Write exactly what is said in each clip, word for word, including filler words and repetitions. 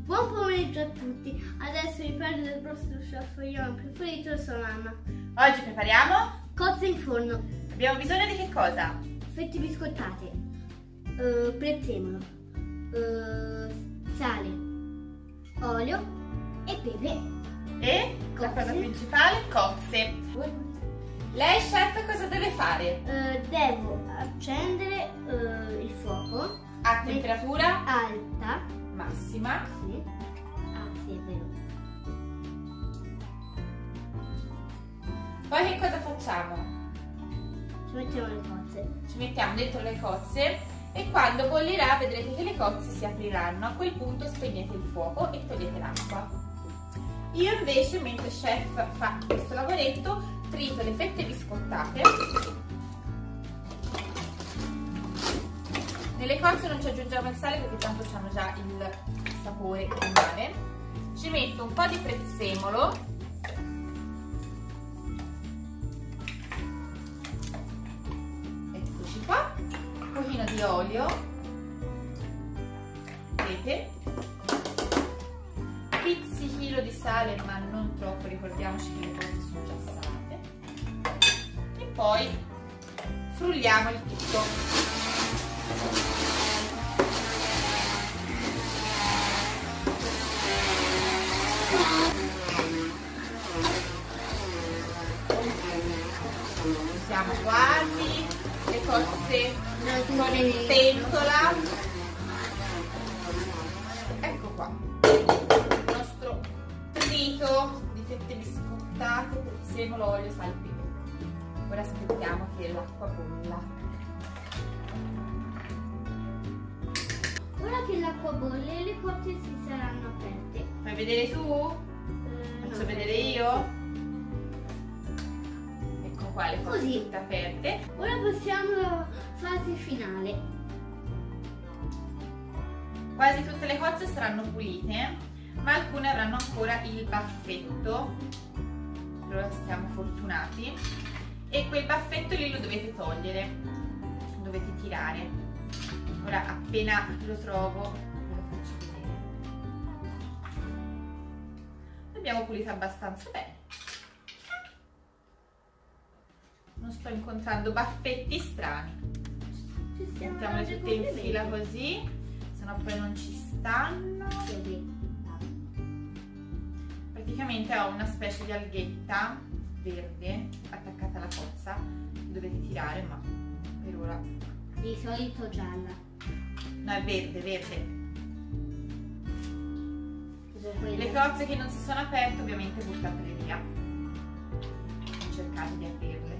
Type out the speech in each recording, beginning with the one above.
Buon pomeriggio a tutti, adesso vi parlo del vostro chef preferito, sono Anna. Oggi prepariamo cozze in forno. Abbiamo bisogno di che cosa? Fette biscottate, uh, prezzemolo, uh, sale, olio e pepe. E cozze. La cosa principale, cozze. Lei, chef, cosa deve fare? Uh, devo accendere uh, il fuoco A temperatura alta. massima. Sì. Ah, sì, è vero. Poi che cosa facciamo? Ci mettiamo le cozze. Ci mettiamo dentro le cozze e quando bollirà vedrete che le cozze si apriranno. A quel punto spegnete il fuoco e togliete l'acqua. Io invece, mentre chef fa questo lavoretto, trito le fette biscottate. Nelle cozze non ci aggiungiamo il sale perché tanto hanno già il sapore del mare. Ci metto un po' di prezzemolo. Eccoci qua. Un pochino di olio. Vedete? Pizzichino di sale, ma non troppo, ricordiamoci che le cozze sono già salate. E poi frulliamo il tutto. Siamo quasi, le cozze sono in pentola. Ecco qua il nostro trito di fette biscottate, prezzemolo, olio, sale e pepe. Ora aspettiamo che l'acqua bolla. Ora che l'acqua bolle, le cozze si saranno aperte. Fai vedere tu? Eh, Faccio no. vedere io? Ecco qua le cozze Così. tutte aperte. Ora passiamo alla fase finale. Quasi tutte le cozze saranno pulite, ma alcune avranno ancora il baffetto. Per ora siamo fortunati. E quel baffetto lì lo dovete togliere, dovete tirare. Ora appena lo trovo ve lo faccio vedere. L'abbiamo pulita abbastanza bene. Non sto incontrando baffetti strani. Ci stiamo Mettiamole dando tutte in complimenti. fila così, sennò poi non ci stanno. Vedi. Praticamente ho una specie di alghetta verde attaccata alla cozza che dovete tirare, ma per ora Di solito gialla. no, è verde, verde. Tipo quella. Le cozze che non si sono aperte ovviamente buttatele via. Non cercate di aprirle.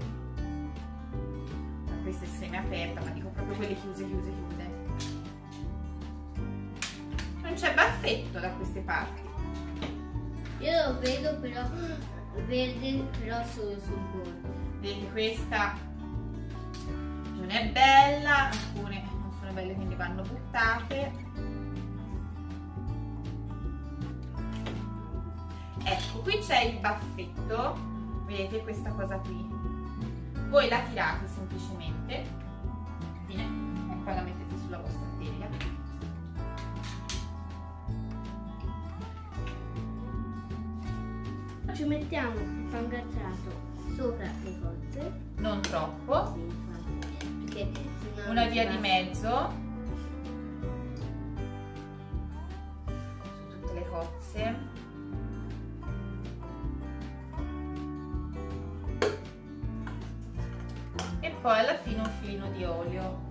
Ma questa è semi aperta, ma dico proprio quelle chiuse, chiuse, chiuse. Non c'è baffetto da queste parti. Io lo vedo però verde, però solo sul bordo. Vedete, questa non è bella, alcune non sono belle quindi vanno buttate. Ecco, qui c'è il baffetto, vedete questa cosa qui. Voi la tirate semplicemente, fine, e poi la mettete sulla vostra teglia. Ci mettiamo il pangrattato sopra le cozze. Non troppo, Sì, infatti, perché sennò una non via va. di mezzo su tutte le cozze. E poi alla fine un filino di olio.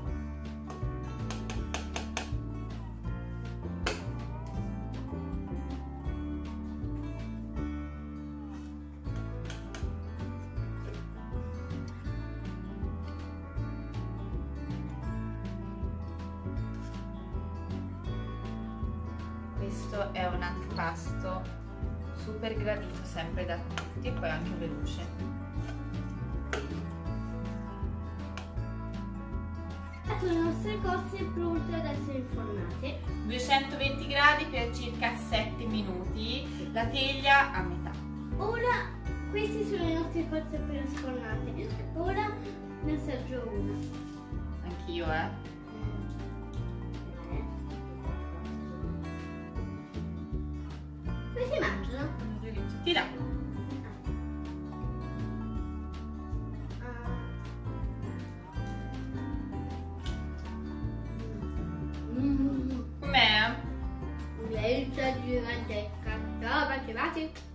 Questo è un antipasto super gradito sempre da tutti e poi anche veloce. Ecco le nostre cozze pronte ad essere infornate. duecentoventi gradi per circa sette minuti, la teglia a metà. Ora queste sono le nostre cozze appena sfornate. Ora ne assaggio una. Anch'io, eh. Tira. Mm. Com'è? Delizia gigantesca. Ciao, baci baci.